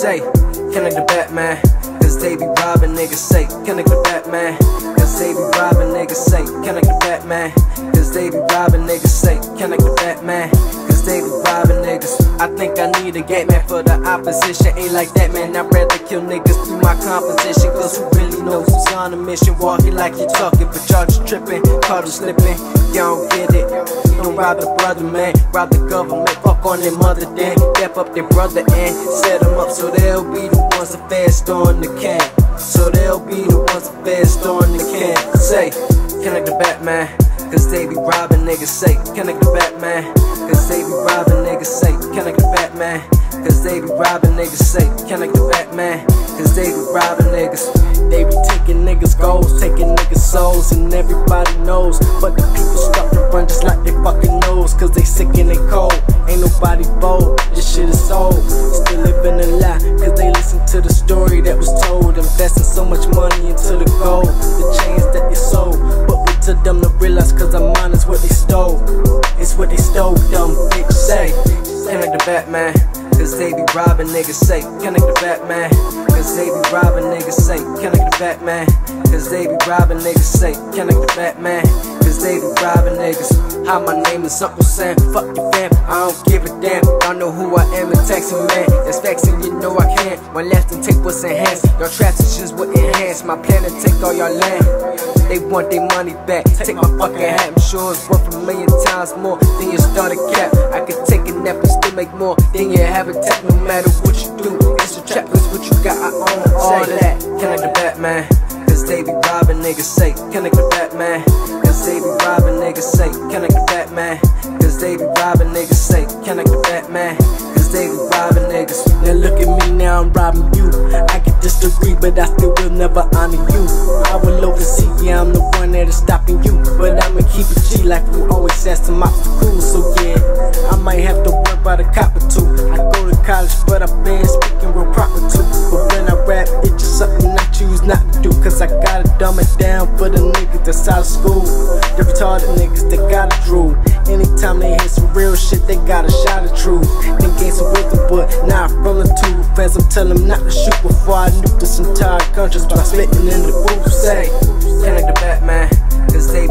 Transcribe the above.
say, connect the Batman, cause they be robbing niggas. Say, connect the Batman, cause they be robbing niggas. Say, connect the Batman, cause they be robbing niggas. Say, connect the Batman, cause they be robbing niggas. I think I need a gate man for the opposition. Ain't like that, man. I'd rather kill niggas through my composition. Cause who really knows who's on a mission? Walking like you talking, but y'all just tripping, caught you slipping. Y'all don't get it. Don't rob the brother, man. Rob the government. Fuck on their mother, then step up their brother and set them up so they'll be the ones that fast on the can. So they'll be the ones that fast on the can. Say, connect the Batman, cause they be robbing niggas. Say, connect the Batman, cause they be robbing niggas. Say, connect the Batman, cause they be robbing niggas. Say, connect the Batman, cause they be robbing niggas. They be taking niggas' goals, taking niggas' souls, and everybody knows. But the people start to run just like they fucking knows, cause they sick and they cold. Ain't nobody bold, this shit is old. Still living a lie, cause they listen to the story that was told. Investing so much money into the gold, the chains that they sold. But we took them to realize, cause our mind is what they stole. It's what they stole, dumb bitch. Say, connect the Batman, cause they be robbing niggas. Say, connect the Batman, cause they be robbing niggas. Say, connect the Batman, cause they be robbing niggas. Say, connect the Batman, cause they be robbing niggas. Hi, my name is Uncle Sam, fuck your fam, I don't give a damn. Y'all know who I am, a taxi man. That's facts and you know I can't. One left and take what's enhanced. Your transitions will enhance my plan to take all your land. They want their money back, take my fucking hat. I'm sure it's worth 1,000,000 times more than your starter cap. I could take a nap and still make more than your habitat. No matter what you do, it's a trap, it's what you got, I own all that. Connect the Batman, cause they be robbing niggas. Say, connect the Batman, cause they be robbing niggas. Say, connect the Batman, cause they be robbing niggas. Say, connect the Batman, cause they be robbing niggas. Now look at me, now I'm robbing you. I can disagree, but I still will never honor you. I will oversee, yeah, I'm the one that is stopping you. But I'ma keep it G like we always says to my school. So yeah, I might have to work by the cop or two. I go to college, but I've been speaking real proper too. But when I rap, it's just something I choose not to do, cause I gotta dumb it down for the niggas that's out of school. The retarded niggas that gotta drool. Anytime they hear some real shit, they got a shot of truth. Then gain some wisdom, but now I'm from the two fans. I'm telling them not to shoot before I nuke this entire country by spitting in the booth. Say, connect the Batman, cause they